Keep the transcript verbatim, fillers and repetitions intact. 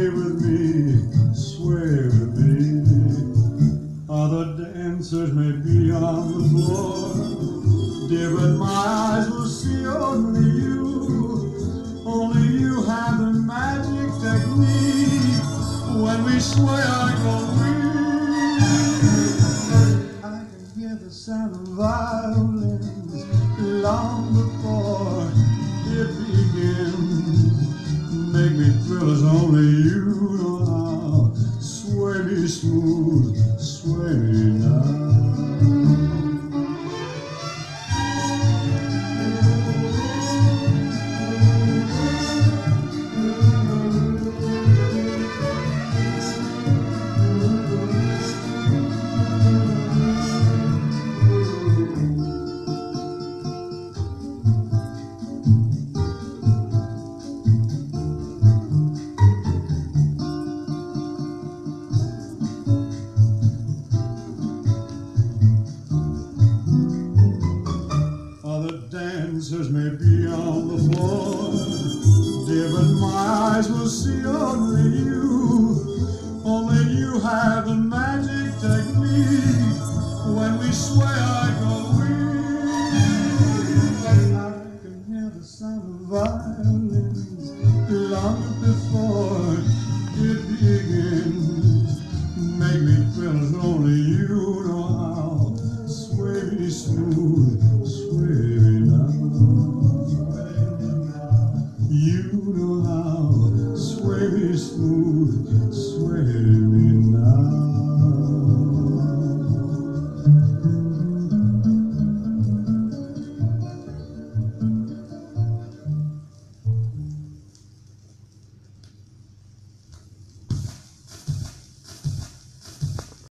sway with me, sway with me. Other dancers may be on the floor, dear, but my eyes will see only you. Only you have the magic technique. When we sway, I go weak. I can hear the sound of violins long before it begins. Make me thrill as only you know how. Sway me smooth, sway me now. Dancers may be on the floor, dear, but my eyes will see only you. Only you have the magic technique. When we sway, I go weak. I can hear the sound of violins long before